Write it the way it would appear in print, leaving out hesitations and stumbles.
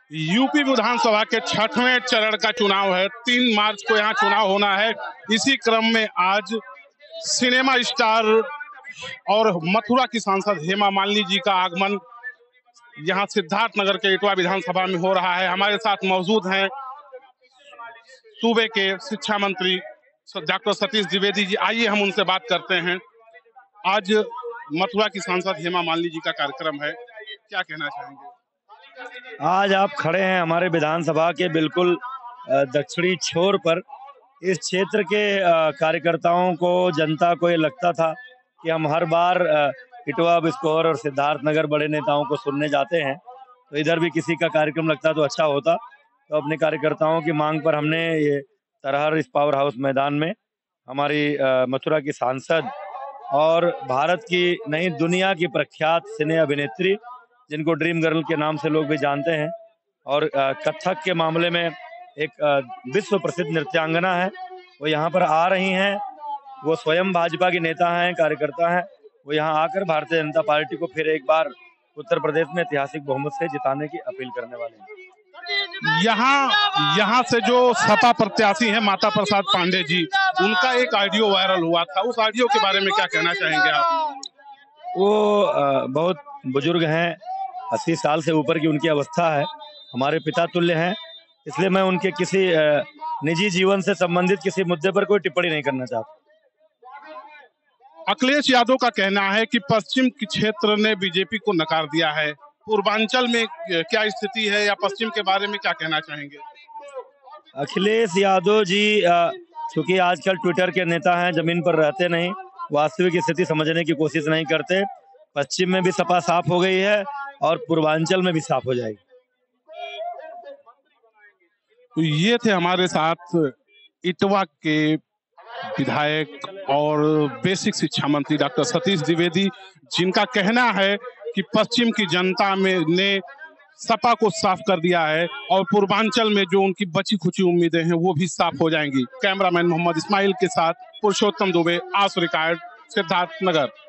UP विधानसभा के 6वें चरण का चुनाव है। 3 मार्च को यहाँ चुनाव होना है। इसी क्रम में आज सिनेमा स्टार और मथुरा की सांसद हेमा मालिनी जी का आगमन यहाँ सिद्धार्थनगर के इटवा विधानसभा में हो रहा है। हमारे साथ मौजूद हैं सूबे के शिक्षा मंत्री डॉक्टर सतीश द्विवेदी जी। आइए हम उनसे बात करते हैं। आज मथुरा की सांसद हेमा मालिनी जी का कार्यक्रम है, क्या कहना चाहेंगे? आज आप खड़े हैं हमारे विधानसभा के बिल्कुल दक्षिणी छोर पर। इस क्षेत्र के कार्यकर्ताओं को, जनता को ये लगता था कि हम हर बार इटवा, बिस्कोर और सिद्धार्थनगर बड़े नेताओं को सुनने जाते हैं, तो इधर भी किसी का कार्यक्रम लगता तो अच्छा होता। तो अपने कार्यकर्ताओं की मांग पर हमने ये तरहर इस पावर हाउस मैदान में हमारी मथुरा की सांसद और भारत की नहीं दुनिया की प्रख्यात सिने अभिनेत्री, जिनको ड्रीम गर्ल के नाम से लोग भी जानते हैं, और कथक के मामले में एक विश्व प्रसिद्ध नृत्यांगना है, वो यहाँ पर आ रही हैं। वो स्वयं भाजपा की नेता हैं, कार्यकर्ता हैं। वो यहाँ आकर भारतीय जनता पार्टी को फिर एक बार उत्तर प्रदेश में ऐतिहासिक बहुमत से जिताने की अपील करने वाले हैं। यहाँ से जो सपा प्रत्याशी हैं माता प्रसाद पांडे जी, उनका एक ऑडियो वायरल हुआ था, उस ऑडियो के बारे में क्या कहना चाहेंगे आप? वो बहुत बुजुर्ग हैं, 80 साल से ऊपर की उनकी अवस्था है, हमारे पिता तुल्य हैं, इसलिए मैं उनके किसी निजी जीवन से संबंधित किसी मुद्दे पर कोई टिप्पणी नहीं करना चाहता। अखिलेश यादव का कहना है कि पश्चिम के क्षेत्र ने बीजेपी को नकार दिया है। पूर्वांचल में क्या स्थिति है, या पश्चिम के बारे में क्या कहना चाहेंगे? अखिलेश यादव जी चूंकि आजकल ट्विटर के नेता हैं, जमीन पर रहते नहीं, वास्तविक स्थिति समझने की कोशिश नहीं करते। पश्चिम में भी सपा साफ हो गई है और पूर्वांचल में भी साफ हो जाएगी। तो ये थे हमारे साथ इटवा के विधायक और बेसिक शिक्षा मंत्री डॉक्टर सतीश द्विवेदी, जिनका कहना है कि पश्चिम की जनता ने सपा को साफ कर दिया है और पूर्वांचल में जो उनकी बची खुची उम्मीदें हैं वो भी साफ हो जाएंगी। कैमरामैन मोहम्मद इस्माइल के साथ पुरुषोत्तम दुबे, आस रिकॉर्ड, सिद्धार्थनगर।